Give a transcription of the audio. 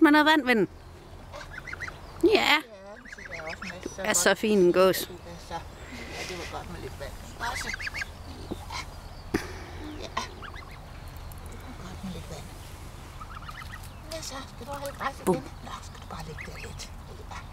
med noget vand, ven. Ja, du er så fin en gås. Ja, det var godt med lidt vand. Også. Ja. Det var godt med lidt vand. Ja, så skal du have græs igen. Nå, skal du bare lægge der lidt. Ja.